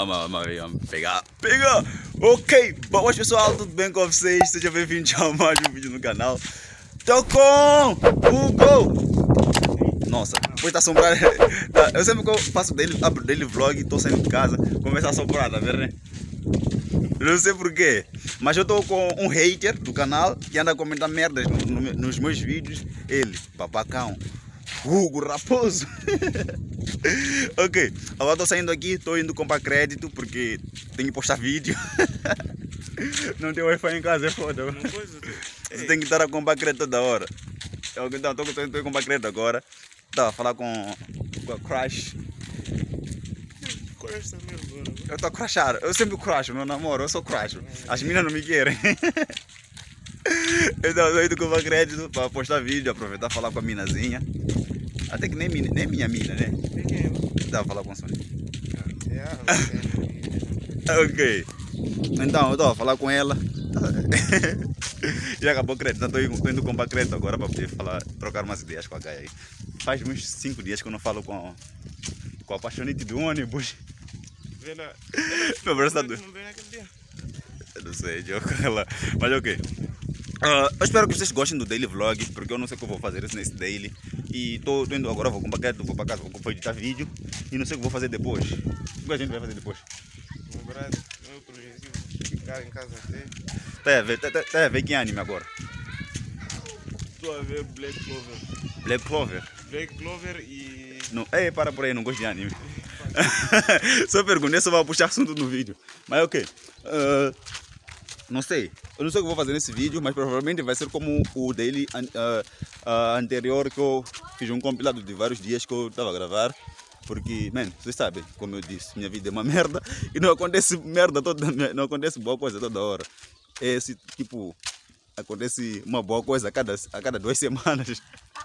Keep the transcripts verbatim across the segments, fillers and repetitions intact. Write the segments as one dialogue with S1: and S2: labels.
S1: Vamos, vamos, vamos pegar, pegar! Ok, boas pessoal, tudo bem com vocês? Sejam bem-vindos a mais um vídeo no canal. Tô com o Go! Nossa, depois tá assombrado. Eu sempre que eu faço dele, abro dele vlog, tô saindo de casa, começa a assombrar, tá vendo, né? Não sei porquê, mas eu tô com um hater do canal que anda a comentar merdas no, no, nos meus vídeos. Ele, babacão, Hugo Raposo. Ok, agora tô saindo aqui, tô indo comprar crédito porque tenho que postar vídeo. Não tem Wi-Fi em casa, é foda. Você tem que estar a comprar crédito toda hora. Então, tô, tô indo comprar crédito agora. Tá, a falar com, com a Crash. Eu tô crashado, eu sempre crasho, meu namoro, eu sou crash. As meninas não me querem. Então eu tô indo comprar crédito para postar vídeo, aproveitar e falar com a minazinha. Até que nem, nem minha mina, né? Dá pra falar com a Sônia. Ok. Então eu tô a falar com ela. Já acabou o crédito, então tô indo comprar crédito agora para poder falar, trocar umas ideias com a Gaia aí. Faz uns cinco dias que eu não falo com a, com a apaixonite do ônibus. Meu braço tá doendo. Eu não sei, ela. Mas ok. Uh, eu espero que vocês gostem do daily vlog, porque eu não sei o que eu vou fazer nesse daily. E tô, tô indo agora, vou comprar crédito, vou pra casa, vou editar vídeo. E não sei o que vou fazer depois. O que a gente vai fazer depois?
S2: No Brasil, meu objetivo é ficar em casa até.
S1: Tá a ver, tá, tá, tá a ver que anime agora?
S2: Estou a ver Black Clover.
S1: Black Clover?
S2: Black Clover e...
S1: Não, ei, para por aí, não gosto de anime. Só perguntei, só vai puxar assunto no vídeo. Mas ok. Uh, não sei. Eu não sei o que vou fazer nesse vídeo, mas provavelmente vai ser como o daily uh, uh, anterior, que eu fiz um compilado de vários dias que eu estava a gravar. Porque, mano, vocês sabem, como eu disse, minha vida é uma merda e não acontece merda toda, não acontece boa coisa toda hora. Esse tipo, acontece uma boa coisa a cada, a cada duas semanas.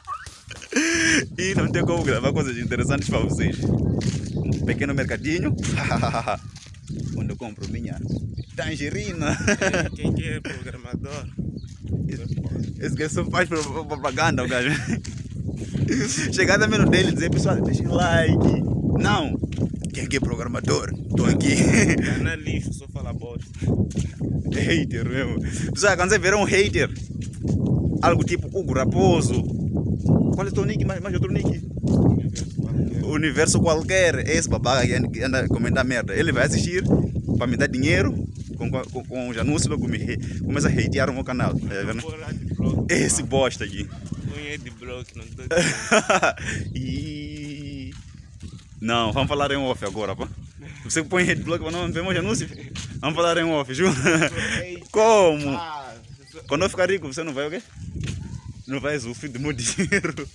S1: E não tem como gravar coisas interessantes para vocês. Um pequeno mercadinho, onde eu compro minha tangerina.
S2: Quem que é programador?
S1: Esse que só faz propaganda, o gajo. Chegar também no dele e dizer, pessoal, deixem like. Não, quem que é programador? Tô aqui.
S2: Não é lixo, só fala bosta.
S1: Hater mesmo. Pessoal, quando você ver um hater, algo tipo Hugo Raposo. Qual é o teu nick? Mais, mais outro nick? Universo qualquer. Esse babaca que anda a comentar merda. Ele vai assistir para me dar dinheiro. Com, com, com os anúncios logo me começa a hatear o meu canal. É, esse bosta aqui.
S2: Punha de bloco, não tô
S1: E... Não, vamos falar em off agora, pá. Você põe headblock para não ver mais anúncios? Vamos falar em off, juro. Como? Quando eu ficar rico, você não vai o quê? Não vai usufruir do meu dinheiro.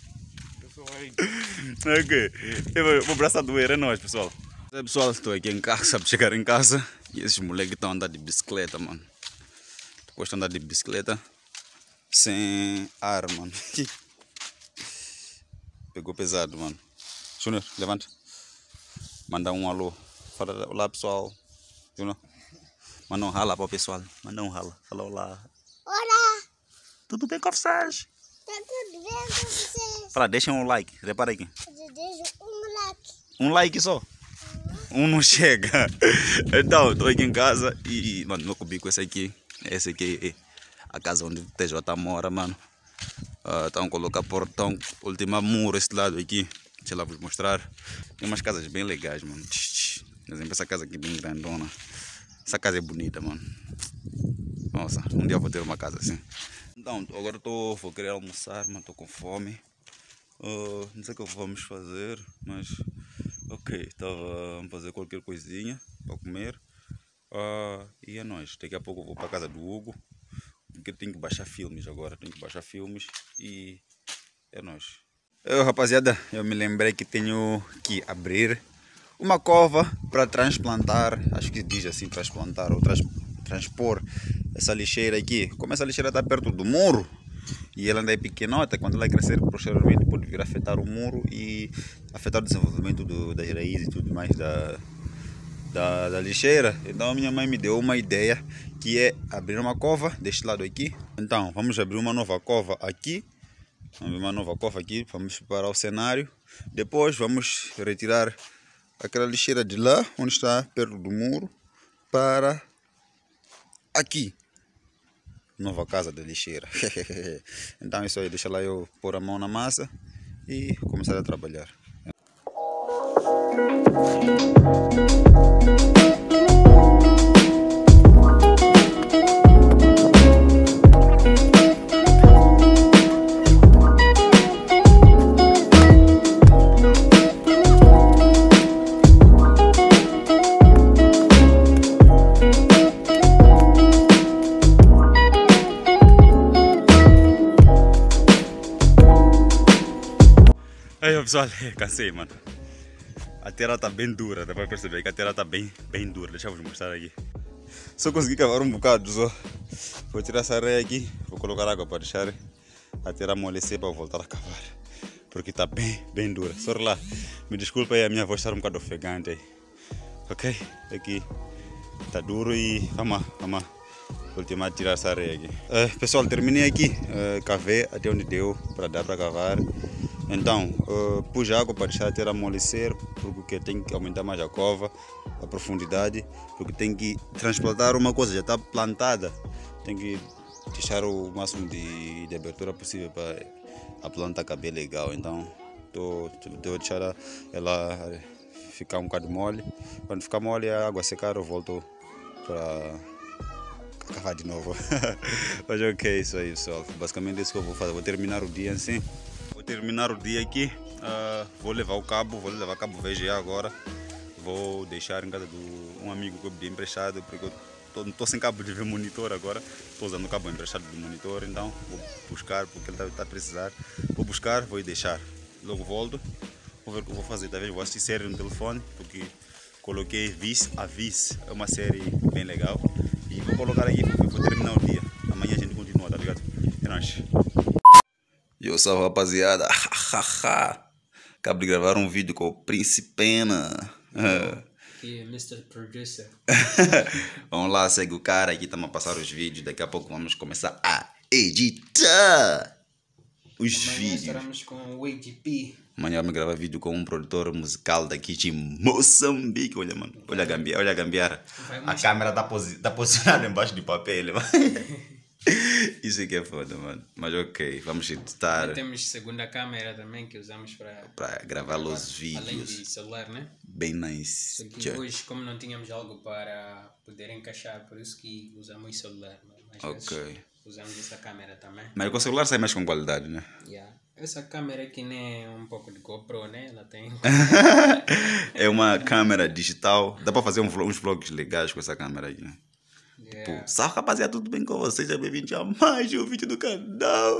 S1: Ok. Eu vou abraçar doer, é nóis, pessoal. É, pessoal, estou aqui em casa, sabe, chegar em casa. E esses moleques estão andando de bicicleta, mano. Depois de andar de bicicleta sem ar, mano. Pegou pesado, mano. Júnior, levanta. Manda um alô. Fala olá, pessoal. Júnior. Manda um rala para o pessoal. Manda um rala. Fala olá.
S3: Olá!
S1: Tudo bem com vocês?
S3: Tá tudo bem com vocês?
S1: Fala, deixa um like. Repara aqui.
S3: Deixa um like.
S1: Um like só. Um não chega. Então, estou aqui em casa e, mano, meu cubico esse aqui. Esse aqui é a casa onde o T J mora, mano. Estão uh, a colocar portão, última muro esse lado aqui. Deixa eu lá vos mostrar. Tem umas casas bem legais, mano. Por exemplo, essa casa aqui bem grandona. Essa casa é bonita, mano. Nossa, um dia eu vou ter uma casa assim. Então, agora tô, vou querer almoçar, mas estou com fome. Uh, não sei o que vamos fazer, mas ok, estava a fazer qualquer coisinha para comer. Uh, e é nóis. Daqui a pouco eu vou para casa do Hugo, porque tenho que baixar filmes agora. Tenho que baixar filmes e é nóis. Eu, rapaziada, eu me lembrei que tenho que abrir uma cova para transplantar. Acho que diz assim, transplantar ou trans, transpor essa lixeira aqui. Como essa lixeira está perto do muro e ela ainda é pequenota, quando ela crescer posteriormente pode vir a afetar o muro e afetar o desenvolvimento do, das raízes e tudo mais da, da, da lixeira. Então a minha mãe me deu uma ideia, que é abrir uma cova deste lado aqui. Então vamos abrir uma nova cova aqui. Vamos abrir uma nova cova aqui, vamos preparar o cenário. Depois vamos retirar aquela lixeira de lá, onde está, perto do muro, para aqui. Nova casa da lixeira. Então isso aí, deixa lá eu pôr a mão na massa e começar a trabalhar. Aí pessoal, cansei, mano. A terra tá bem dura, dá pra perceber que a terra tá bem, bem dura. Deixa eu vos mostrar aqui. Só consegui cavar um bocado só. Vou tirar essa areia aqui, vou colocar água para deixar a terra amolecer para voltar a cavar. Porque tá bem, bem dura. Só lá, me desculpa aí, a minha voz está um bocado ofegante aí. Ok? Aqui tá duro e vamos, vamos ultimar tirar essa areia aqui. Uh, pessoal, terminei aqui, uh, cavei até onde deu para dar para cavar. Então, uh, pus água para deixar a terra amolecer, porque tem que aumentar mais a cova, a profundidade, porque tem que transplantar uma coisa, já está plantada, tem que deixar o máximo de, de abertura possível para a planta caber legal. Então, estou deixar ela, ela ficar um bocado mole. Quando ficar mole, a água secar, eu volto para cavar de novo. Mas ok, isso aí, pessoal. Basicamente é isso que eu vou fazer. Vou terminar o dia assim. Vou terminar o dia aqui, uh, vou levar o cabo, vou levar o cabo V G A agora. Vou deixar em casa de um amigo que eu pedi emprestado, porque eu tô, não estou sem cabo de ver monitor agora. Estou usando o cabo emprestado do monitor, então vou buscar, porque ele está tá a precisar. Vou buscar, vou deixar. Logo volto, vou ver o que eu vou fazer. Talvez vou assistir série no telefone, porque coloquei Vice a Vice, é uma série bem legal. E vou colocar aqui, vou, vou terminar o dia. Amanhã a gente continua, tá ligado? Relaxa. Eu salve, rapaziada. Acabo de gravar um vídeo com o Principena.
S4: E mister Producer.
S1: Vamos lá, segue o cara aqui, estamos a passar os vídeos. Daqui a pouco vamos começar a editar os
S4: Amanhã
S1: vídeos.
S4: estaremos com o A G P.
S1: Amanhã vamos gravar vídeo com um produtor musical daqui de Moçambique. Olha, mano, olha a gambiarra, olha a gambiarra. A câmera está posi tá posicionada embaixo de papel, mano. Isso aqui é foda, mano. Mas ok, vamos editar.
S4: E temos segunda câmera também que usamos para
S1: Para gravar os vídeos.
S4: Além de celular, né?
S1: Bem nice.
S4: Só que hoje, como não tínhamos algo para poder encaixar, por isso que usamos celular. Mas
S1: Ok.
S4: vezes usamos essa câmera também.
S1: Mas com o celular sai mais com qualidade, né?
S4: Yeah. Essa câmera aqui nem é um pouco de GoPro, né? Ela tem.
S1: É uma câmera digital. Dá para fazer um vlog, uns vlogs legais com essa câmera aqui, né?
S4: Yeah.
S1: Pô, salve, rapaziada, tudo bem com vocês? Seja bem-vindo a mais um vídeo do canal.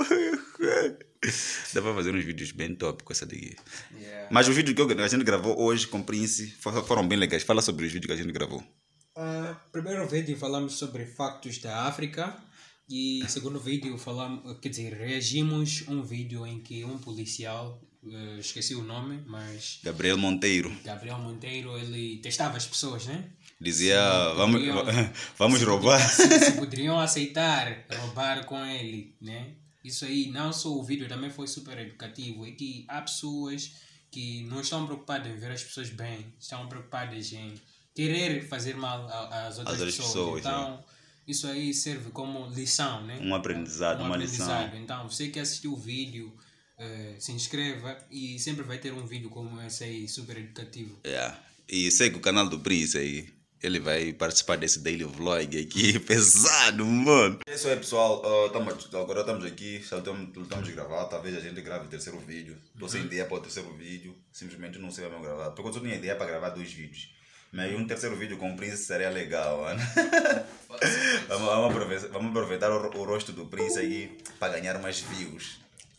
S1: Dá para fazer uns vídeos bem top com essa daqui.
S4: Yeah.
S1: Mas os vídeos que a gente gravou hoje com o Prince foram bem legais. Fala sobre os vídeos que a gente gravou.
S4: Uh, primeiro vídeo falamos sobre factos da África e segundo vídeo falamos, quer dizer, reagimos a um vídeo em que um policial, uh, esqueci o nome, mas
S1: Gabriel Monteiro
S4: Gabriel Monteiro, ele testava as pessoas, né?
S1: dizia,
S4: Se
S1: vamos,
S4: poderiam-
S1: vamos
S4: se
S1: roubar.
S4: Se, se poderiam aceitar roubar com ele, né? Isso aí, não só o vídeo também foi super educativo, é que há pessoas que não estão preocupadas em ver as pessoas bem, estão preocupadas em querer fazer mal a- às outras,
S1: outras
S4: pessoas.
S1: pessoas,
S4: Então, isso aí serve como lição, né?
S1: Um aprendizado,
S4: Um
S1: uma
S4: aprendizado.
S1: lição.
S4: Então, você que assistiu o vídeo, eh, se inscreva e sempre vai ter um vídeo como esse aí, super educativo.
S1: Yeah. E segue o canal do Prince aí. Ele vai participar desse daily vlog aqui, pesado, mano. É isso aí, pessoal. Uh, tamo, agora estamos aqui, estamos, estamos a gravar. Talvez a gente grave o terceiro vídeo. Estou sem ideia para o terceiro vídeo. Simplesmente não sei como gravar. Porque eu só tinha ideia para gravar dois vídeos. Mas um terceiro vídeo com o Prince seria legal, mano. vamos, vamos aproveitar, vamos aproveitar o, o rosto do Prince aí para ganhar mais views.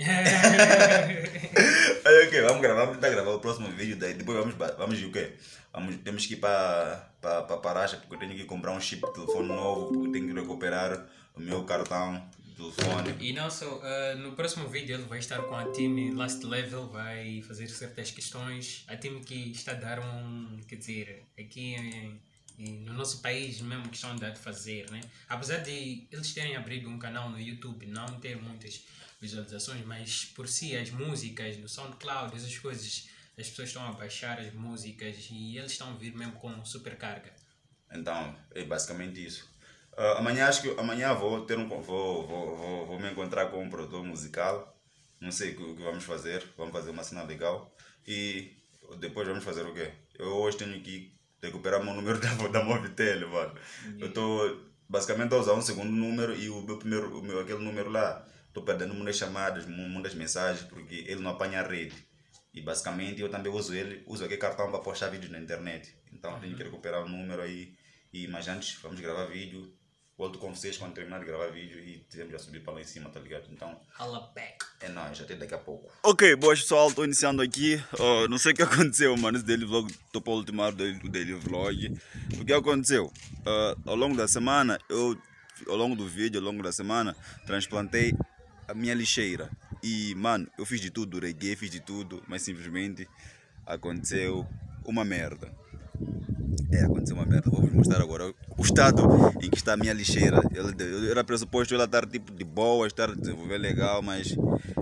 S1: Aí, ok, vamos gravar, vamos tentar gravar o próximo vídeo, daí depois vamos, vamos o quê? Vamos, temos que ir para para para Paracha, porque eu tenho que comprar um chip de telefone novo, porque eu tenho que recuperar o meu cartão de telefone.
S4: E não só, uh, no próximo vídeo ele vai estar com a team Last Level, vai fazer certas questões. A team que está a dar um, quer dizer, aqui em, em, no nosso país mesmo que estão a dar de fazer, né? Apesar de eles terem abrido um canal no YouTube, não ter muitas visualizações, mas por si as músicas no SoundCloud, essas coisas as pessoas estão a baixar as músicas e eles estão a vir mesmo com supercarga.
S1: Então, é basicamente isso. Uh, amanhã acho que amanhã vou ter um vou, vou, vou, vou me encontrar com um produtor musical. Não sei o que, o que vamos fazer. Vamos fazer uma cena legal. E depois vamos fazer o quê? Eu hoje tenho que recuperar o meu número da, da Movitel, mano. Eu estou basicamente a usar um segundo número e o meu primeiro, o meu, aquele número lá, estou perdendo muitas chamadas, muitas mensagens, porque ele não apanha a rede. E basicamente eu também uso ele, uso aquele cartão para postar vídeos na internet. Então tenho que recuperar o número aí. E, mas antes vamos gravar vídeo. Volto com vocês quando terminar de gravar vídeo e tivemos já subir para lá em cima, tá ligado? Então,
S4: Hala back.
S1: é nóis, até daqui a pouco. Ok, boas pessoal, estou iniciando aqui. Uh, não sei o que aconteceu, mano. Esse daily vlog, estou para o último do daily vlog. O que aconteceu? Uh, ao longo da semana, eu, ao longo do vídeo, ao longo da semana, transplantei a minha lixeira. E, mano, eu fiz de tudo, reguei, fiz de tudo, mas simplesmente aconteceu uma merda. É, aconteceu uma merda. Vou vos mostrar agora o estado em que está a minha lixeira. Eu era pressuposto ela estar tipo de boa, estar a desenvolver legal, mas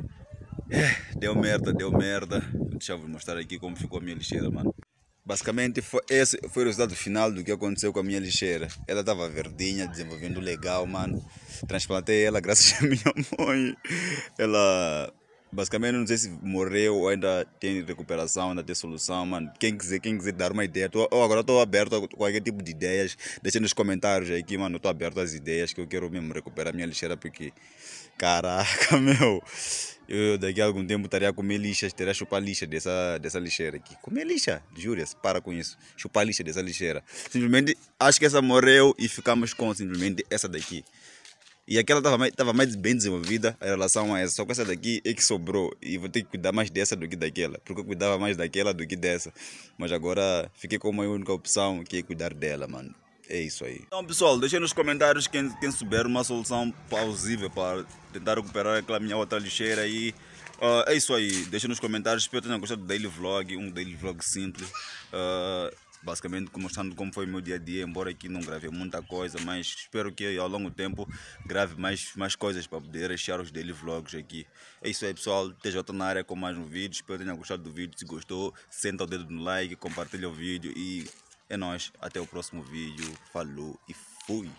S1: é, deu merda, deu merda. Deixa eu vos mostrar aqui como ficou a minha lixeira, mano. Basicamente foi, esse foi o resultado final do que aconteceu com a minha lixeira. Ela estava verdinha, desenvolvendo legal, mano. Transplantei ela graças à minha mãe. Ela basicamente não sei se morreu ou ainda tem recuperação, ainda tem solução, mano. Quem quiser, quem quiser dar uma ideia, tô, oh, agora estou aberto a qualquer tipo de ideias. Deixa nos comentários aqui, mano. Estou aberto às ideias que eu quero mesmo recuperar a minha lixeira porque, caraca, meu. Eu daqui a algum tempo estaria a comer lixa, estaria a chupar lixa dessa, dessa lixeira aqui. Comer lixa, júria-se, para com isso. Chupar lixa dessa lixeira. Simplesmente acho que essa morreu e ficamos com simplesmente essa daqui. E aquela estava mais, tava mais bem desenvolvida em relação a essa. Só que essa daqui é que sobrou. E vou ter que cuidar mais dessa do que daquela. Porque eu cuidava mais daquela do que dessa. Mas agora fiquei com uma única opção que é cuidar dela, mano. É isso aí. Então, pessoal, deixem nos comentários quem, quem souber uma solução plausível para tentar recuperar aquela minha outra lixeira aí. Uh, é isso aí. Deixem nos comentários. Espero que tenham gostado do daily vlog. Um daily vlog simples. Uh, basicamente mostrando como foi o meu dia a dia. Embora aqui não gravei muita coisa, mas espero que ao longo do tempo grave mais, mais coisas para poder deixar os daily vlogs aqui. É isso aí, pessoal. T J na área com mais um vídeo. Espero que tenham gostado do vídeo. Se gostou, senta o dedo no like, compartilha o vídeo e é nóis, até o próximo vídeo, falou e fui!